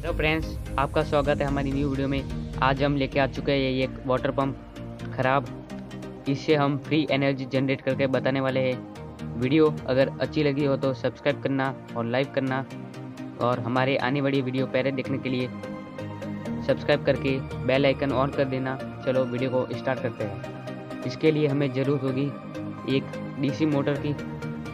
Hello friends, आपका स्वागत है हमारी न्यू वीडियो में। आज हम लेके आ चुके हैं ये एक वाटर पंप ख़राब। इससे हम फ्री एनर्जी जनरेट करके बताने वाले हैं। वीडियो अगर अच्छी लगी हो तो सब्सक्राइब करना और लाइक करना, और हमारे आने वाली वीडियो पहले देखने के लिए सब्सक्राइब करके बेल आइकन ऑन कर देना। चलो वीडियो को स्टार्ट करते हैं। इसके लिए हमें ज़रूरत होगी एक डीसी मोटर की।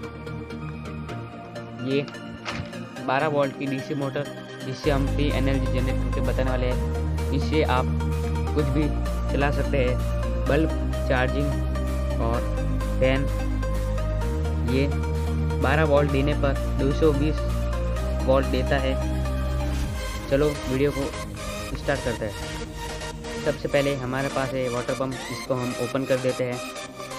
ये 12 वोल्ट की डीसी मोटर, इससे हम फ्री एनर्जी जनरेट करके बताने वाले हैं। इससे आप कुछ भी चला सकते हैं, बल्ब, चार्जिंग और फैन। ये 12 वोल्ट देने पर 220 वोल्ट देता है। चलो वीडियो को स्टार्ट करते हैं। सबसे पहले हमारे पास है वाटर पंप, इसको हम ओपन कर देते हैं।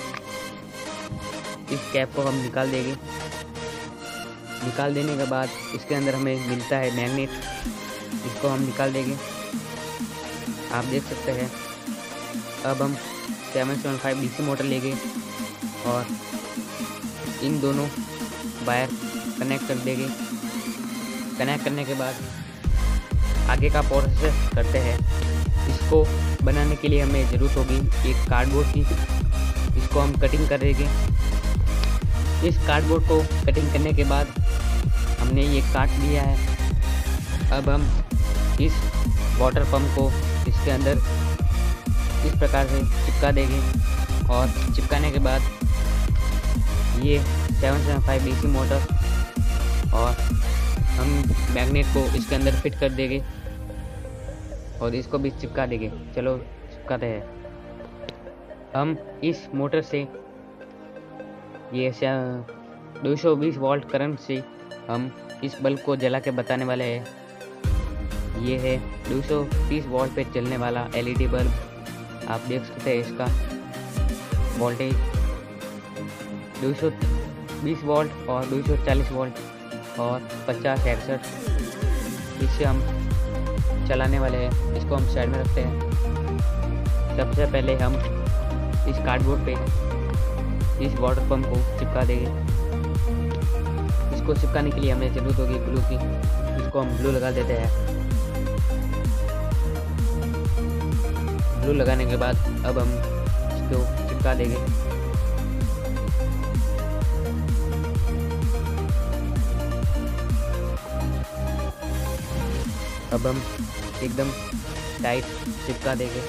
इस कैप को हम निकाल देंगे। निकाल देने के बाद इसके अंदर हमें मिलता है मैग्नेट, इसको हम निकाल देंगे। आप देख सकते हैं। अब हम 775 डीसी मोटर लेंगे और इन दोनों वायर कनेक्ट कर देंगे। कनेक्ट करने के बाद आगे का प्रोसेस करते हैं। इसको बनाने के लिए हमें ज़रूरत होगी एक कार्डबोर्ड की। इसको हम कटिंग कर देंगे। इस कार्डबोर्ड को कटिंग करने के बाद हमने ये काट लिया है। अब हम इस वाटर पंप को इसके अंदर इस प्रकार से चिपका देंगे, और चिपकाने के बाद ये 775 डीसी मोटर और हम मैग्नेट को इसके अंदर फिट कर देंगे और इसको भी चिपका देंगे। चलो चिपकाते हैं। हम इस मोटर से ये 220 वोल्ट करंट से हम इस बल्ब को जला के बताने वाले हैं। ये है 230 वोल्ट पे चलने वाला एलईडी बल्ब। आप देख सकते हैं इसका वोल्टेज 220 वोल्ट और 240 वोल्ट और 50 61। इससे हम चलाने वाले हैं। इसको हम साइड में रखते हैं। सबसे पहले हम इस कार्डबोर्ड पे इस वाटर पंप को चिपका देंगे। इसको चिपकाने के लिए हमें ज़रूरत होगी ग्लू की। इसको हम ग्लू लगा देते हैं। ग्लू लगाने के बाद अब हम इसको चिपका देंगे। अब हम एकदम टाइट चिपका देंगे।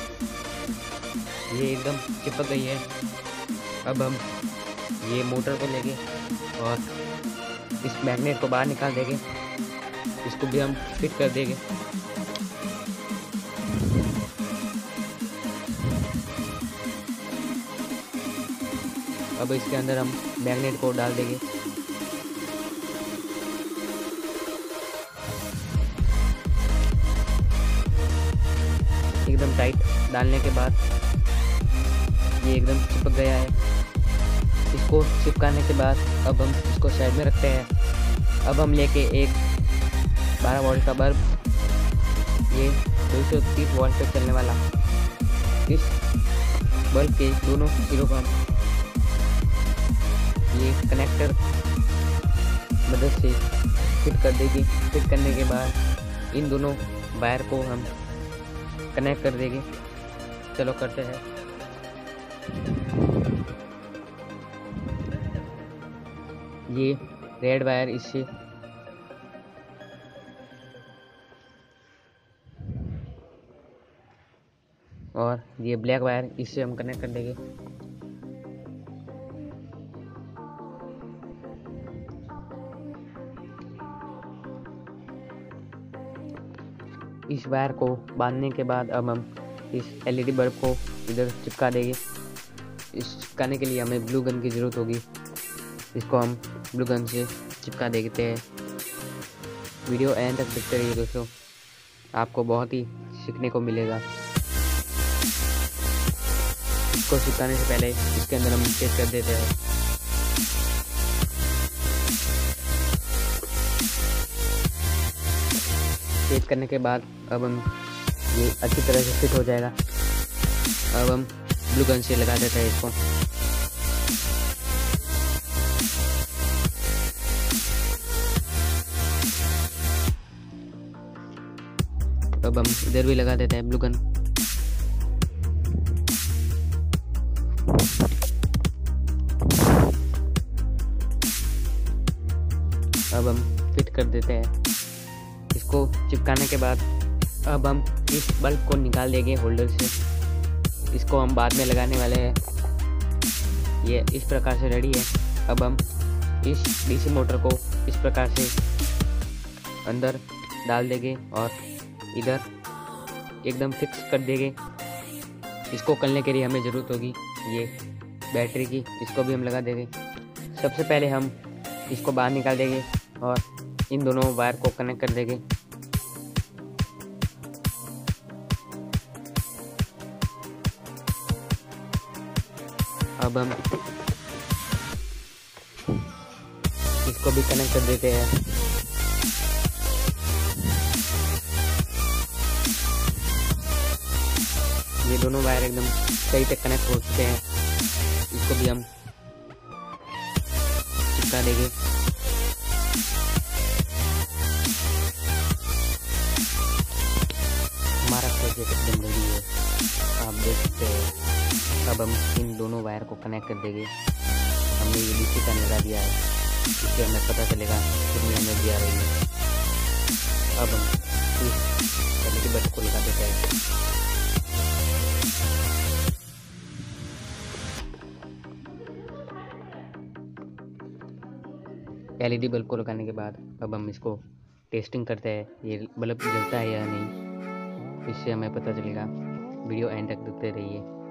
ये एकदम चिपक गई है। अब हम ये मोटर को लेंगे और इस मैग्नेट को बाहर निकाल देंगे। इसको भी हम फिट कर देंगे। अब इसके अंदर हम मैग्नेट को डाल देंगे। एकदम टाइट डालने के बाद ये एकदम चिपक गया है। इसको चिपकाने के बाद अब हम इसको साइड में रखते हैं। अब हम लेके एक 12 वोल्ट का बल्ब, ये 230 वोल्ट पे चलने वाला, इस बल्ब के दोनों सिरों को हम ये कनेक्टर मदद से फिट कर देंगे। फिट करने के बाद इन दोनों वायर को हम कनेक्ट कर देंगे। चलो करते हैं। ये रेड वायर इससे और ये ब्लैक वायर इससे हम कनेक्ट कर देंगे। इस वायर को बांधने के बाद अब हम इस एलईडी बल्ब को इधर चिपका देंगे। इस चिपकाने के लिए हमें ब्लू गन की ज़रूरत होगी। इसको हम ब्लू गन से चिपका देते हैं। वीडियो एंड तक देखते रहिए दोस्तों, आपको बहुत ही सीखने को मिलेगा। इसको चिपकाने से पहले इसके अंदर हम चेक कर देते हैं। चेक करने के बाद अब हम ये अच्छी तरह से फिट हो जाएगा। अब हम ब्लू गन से लगा देते हैं इसको। अब हम इधर भी लगा देते हैं ब्लू गन। अब हम फिट कर देते हैं इसको। चिपकाने के बाद अब हम इस बल्ब को निकाल देंगे होल्डर से। इसको हम बाद में लगाने वाले हैं। ये इस प्रकार से रेडी है। अब हम इस डीसी मोटर को इस प्रकार से अंदर डाल देंगे और इधर एकदम फिक्स कर देंगे। इसको करने के लिए हमें ज़रूरत होगी ये बैटरी की। इसको भी हम लगा देंगे। सबसे पहले हम इसको बाहर निकाल देंगे और इन दोनों वायर को कनेक्ट कर देंगे। अब हम इसको भी कनेक्ट कर देते हैं। ये दोनों वायर एकदम सही से कनेक्ट हो चुके हैं। इसको भी हम चिपका देंगे। हमारा प्रोजेक्ट एकदम रेडी है, आप देख सकते हैं। अब हम इन दोनों वायर को कनेक्ट कर देंगे। हमने ये डीसी का लगा दिया है, इससे हमें पता चलेगा कितनी एनर्जी आ रही है। अब हम इस एलईडी बल्ब को लगा देते हैं। एलईडी बल्ब को लगाने के बाद अब हम इसको टेस्टिंग करते हैं, ये बल्ब जलता है या नहीं। इससे हमें पता चलेगा। वीडियो एंड तक देखते रहिए।